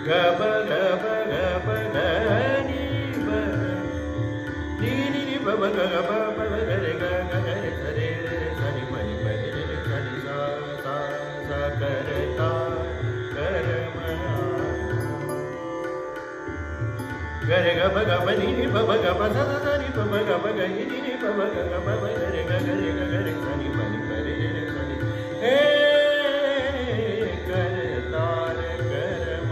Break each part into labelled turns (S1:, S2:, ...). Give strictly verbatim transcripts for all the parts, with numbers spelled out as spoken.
S1: ग ब ग ब ग ब ग नि ब नि नि नि ब ब ग ग ब ब ग रे ग ग ग रे स रे रे रे स नि प नि प रे रे स नि सा सा सा करता कर्म ग रे ग ब ग ब नि नि ब ब ग ब सा सा सा नि प ब ग ब ग नि नि नि ब ब ग ग ब ब ग रे ग ग रे ग ग रे स नि प नि प रे रे रे स नि हे करतार कर्म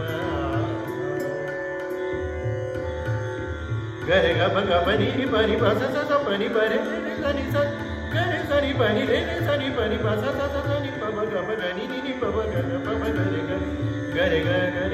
S1: ग रे ग ब ग ब नि नि प नि प सा सा सा प नि प रे रे रे स नि सा ग रे स नि प नि रे रे स नि प नि प सा सा सा सा नि प ब ग ब ग नि नि नि प ब ग ग प ब ग रे ग ग रे ग ग